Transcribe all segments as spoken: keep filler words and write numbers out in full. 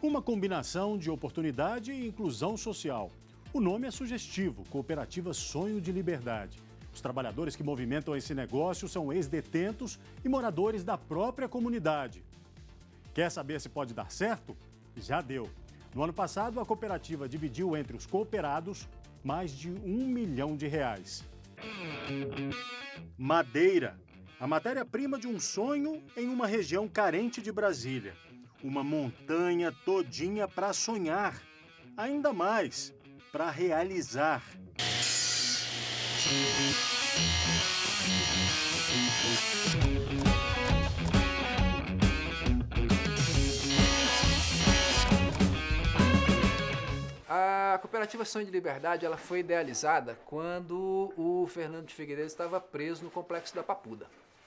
Uma combinação de oportunidade e inclusão social. O nome é sugestivo, Cooperativa Sonho de Liberdade. Os trabalhadores que movimentam esse negócio são ex-detentos e moradores da própria comunidade. Quer saber se pode dar certo? Já deu. No ano passado, a cooperativa dividiu entre os cooperados mais de um milhão de reais. Madeira, a matéria-prima de um sonho em uma região carente de Brasília. Uma montanha todinha para sonhar, ainda mais para realizar. A Cooperativa Sonho de Liberdade ela foi idealizada quando o Fernando de Figueiredo estava preso no Complexo da Papuda.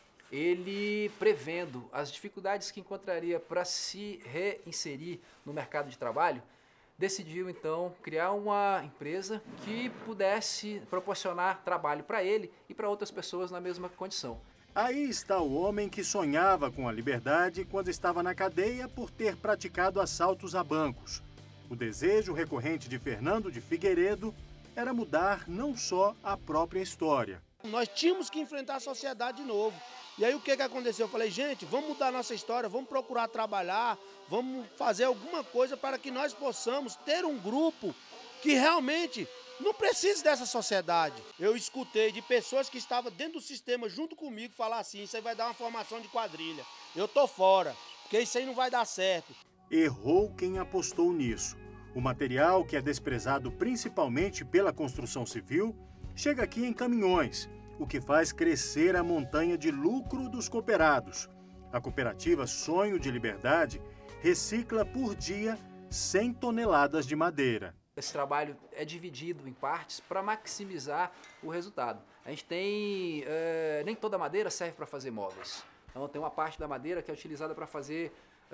Ele, prevendo as dificuldades que encontraria para se reinserir no mercado de trabalho, decidiu então criar uma empresa que pudesse proporcionar trabalho para ele e para outras pessoas na mesma condição. Aí está o homem que sonhava com a liberdade quando estava na cadeia por ter praticado assaltos a bancos. O desejo recorrente de Fernando de Figueiredo era mudar não só a própria história. Nós tínhamos que enfrentar a sociedade de novo. E aí o que, que aconteceu? Eu falei, gente, vamos mudar a nossa história, vamos procurar trabalhar, vamos fazer alguma coisa para que nós possamos ter um grupo que realmente não precise dessa sociedade. Eu escutei de pessoas que estavam dentro do sistema junto comigo falar assim, isso aí vai dar uma formação de quadrilha. Eu tô fora, porque isso aí não vai dar certo. Errou quem apostou nisso. O material, que é desprezado principalmente pela construção civil, chega aqui em caminhões, o que faz crescer a montanha de lucro dos cooperados. A cooperativa Sonho de Liberdade recicla por dia cem toneladas de madeira. Esse trabalho é dividido em partes para maximizar o resultado. A gente tem... É, nem toda madeira serve para fazer móveis. Então tem uma parte da madeira que é utilizada para fazer...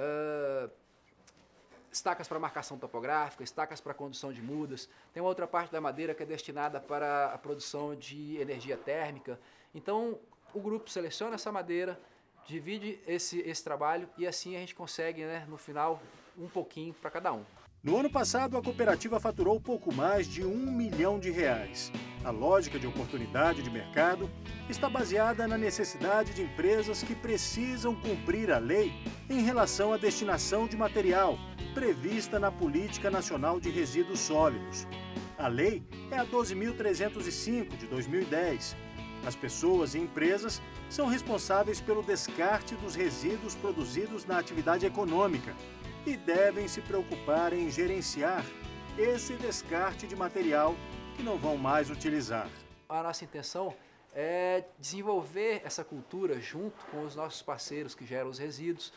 É, estacas para marcação topográfica, estacas para condução de mudas. Tem uma outra parte da madeira que é destinada para a produção de energia térmica. Então, o grupo seleciona essa madeira, divide esse, esse trabalho e assim a gente consegue, né, no final, um pouquinho para cada um. No ano passado, a cooperativa faturou pouco mais de um milhão de reais. A lógica de oportunidade de mercado está baseada na necessidade de empresas que precisam cumprir a lei em relação à destinação de material prevista na Política Nacional de Resíduos Sólidos. A lei é a doze mil trezentos e cinco, de dois mil e dez. As pessoas e empresas são responsáveis pelo descarte dos resíduos produzidos na atividade econômica e devem se preocupar em gerenciar esse descarte de material que não vão mais utilizar. A nossa intenção é desenvolver essa cultura junto com os nossos parceiros que geram os resíduos,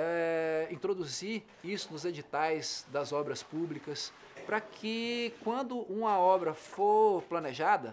é, introduzir isso nos editais das obras públicas, para que quando uma obra for planejada,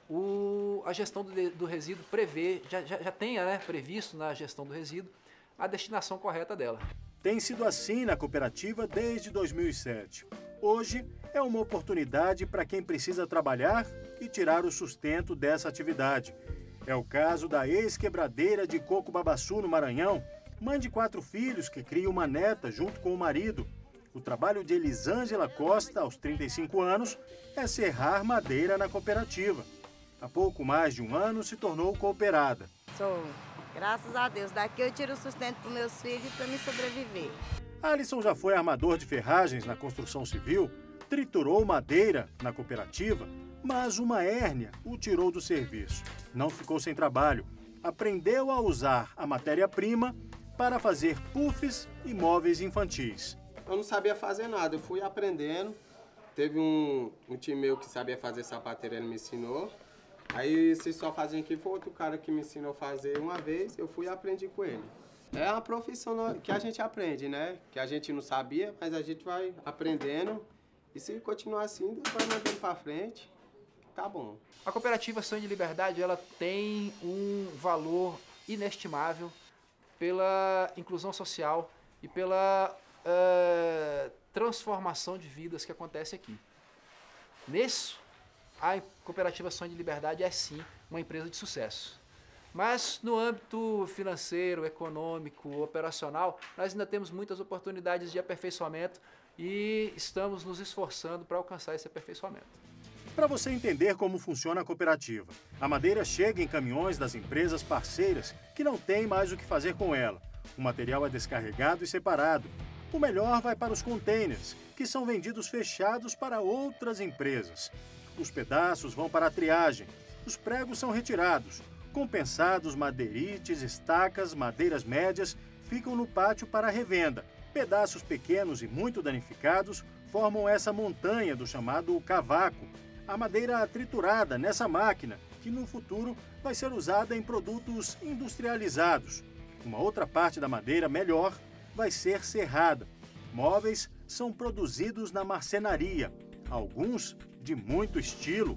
o, a gestão do, do resíduo prevê, já, já, já tenha, né, previsto na gestão do resíduo a destinação correta dela. Tem sido assim na cooperativa desde dois mil e sete. Hoje é uma oportunidade para quem precisa trabalhar e tirar o sustento dessa atividade. É o caso da ex-quebradeira de Coco Babaçu, no Maranhão, mãe de quatro filhos que cria uma neta junto com o marido. O trabalho de Elisângela Costa, aos trinta e cinco anos, é serrar madeira na cooperativa. Há pouco mais de um ano se tornou cooperada. Sou. Graças a Deus. Daqui eu tiro o sustento para os meus filhos e para me sobreviver. Alisson já foi armador de ferragens na construção civil, triturou madeira na cooperativa, mas uma hérnia o tirou do serviço. Não ficou sem trabalho. Aprendeu a usar a matéria-prima para fazer puffs e móveis infantis. Eu não sabia fazer nada, eu fui aprendendo. Teve um, um time meu que sabia fazer sapateiro, ele me ensinou. Aí, se só faziam aqui, foi outro cara que me ensinou a fazer uma vez, eu fui e aprendi com ele. É uma profissão que a gente aprende, né? Que a gente não sabia, mas a gente vai aprendendo. E se continuar assim, Deus vai mandando pra frente, tá bom. A cooperativa Sonho de Liberdade, ela tem um valor inestimável pela inclusão social e pela uh, transformação de vidas que acontece aqui. Nisso, a Cooperativa Sonho de Liberdade é sim uma empresa de sucesso. Mas no âmbito financeiro, econômico, operacional, nós ainda temos muitas oportunidades de aperfeiçoamento e estamos nos esforçando para alcançar esse aperfeiçoamento. Para você entender como funciona a cooperativa, a madeira chega em caminhões das empresas parceiras que não têm mais o que fazer com ela. O material é descarregado e separado. O melhor vai para os containers, que são vendidos fechados para outras empresas. Os pedaços vão para a triagem. Os pregos são retirados. Compensados, madeirites, estacas, madeiras médias ficam no pátio para a revenda. Pedaços pequenos e muito danificados formam essa montanha do chamado cavaco, a madeira triturada nessa máquina, que no futuro vai ser usada em produtos industrializados. Uma outra parte da madeira melhor vai ser serrada. Móveis são produzidos na marcenaria, alguns de muito estilo.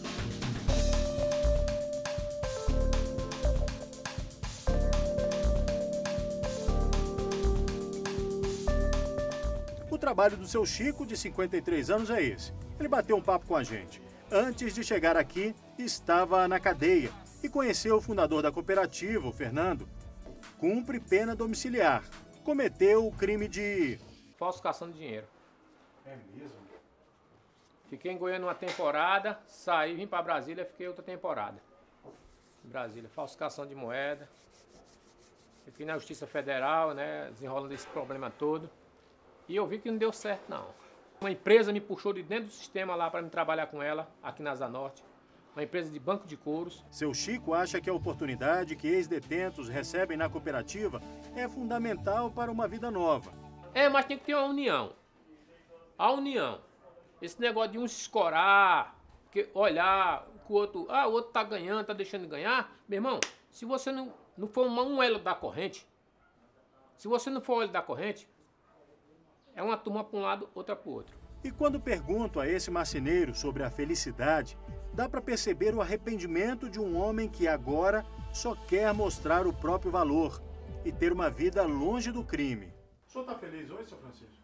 O trabalho do seu Chico, de cinquenta e três anos, é esse. Ele bateu um papo com a gente. Antes de chegar aqui, estava na cadeia e conheceu o fundador da cooperativa, o Fernando. Cumpre pena domiciliar. Cometeu o crime de... falsificação de dinheiro. É mesmo? Fiquei em Goiânia uma temporada, saí, vim para Brasília, fiquei outra temporada. Em Brasília, falsificação de moeda. Eu fui na Justiça Federal, né, desenrolando esse problema todo. E eu vi que não deu certo, não. Uma empresa me puxou de dentro do sistema lá para me trabalhar com ela, aqui na Asa Norte. Uma empresa de banco de couros. Seu Chico acha que a oportunidade que ex-detentos recebem na cooperativa é fundamental para uma vida nova. É, mas tem que ter uma união. A união. Esse negócio de um se escorar, que olhar que o outro, ah, o outro tá ganhando, tá deixando de ganhar. Meu irmão, se você não, não for uma, um elo da corrente, se você não for o elo da corrente, é uma turma para um lado, outra para o outro. E quando pergunto a esse marceneiro sobre a felicidade, dá para perceber o arrependimento de um homem que agora só quer mostrar o próprio valor e ter uma vida longe do crime. O senhor está feliz hoje, seu Francisco?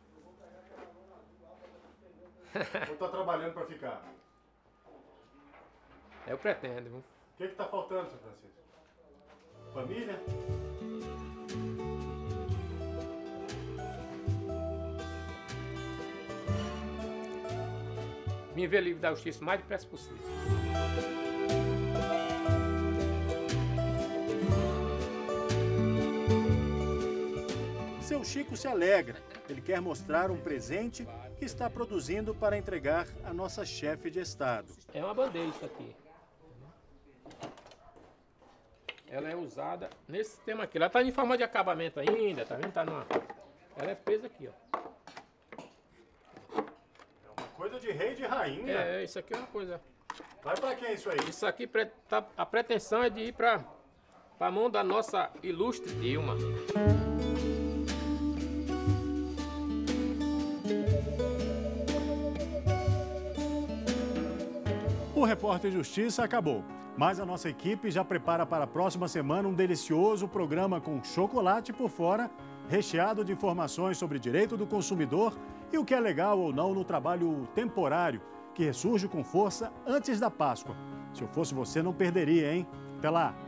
Ou está trabalhando para ficar? Eu pretendo. Viu? O que está faltando, seu Francisco? Família? Me ver livre da justiça o mais depressa possível. Seu Chico se alegra. Ele quer mostrar um presente que está produzindo para entregar à nossa chefe de Estado. É uma bandeira isso aqui. Ela é usada nesse sistema aqui. Ela está em forma de acabamento ainda, tá vendo? Tá numa... Ela é presa aqui, ó. Coisa de rei e de rainha. É, isso aqui é uma coisa. Vai pra quem isso aí? Isso aqui, tá, a pretensão é de ir pra, pra mão da nossa ilustre Dilma. O Repórter Justiça acabou, mas a nossa equipe já prepara para a próxima semana um delicioso programa com chocolate por fora, recheado de informações sobre direito do consumidor e o que é legal ou não no trabalho temporário, que ressurge com força antes da Páscoa. Se eu fosse você, não perderia, hein? Até lá!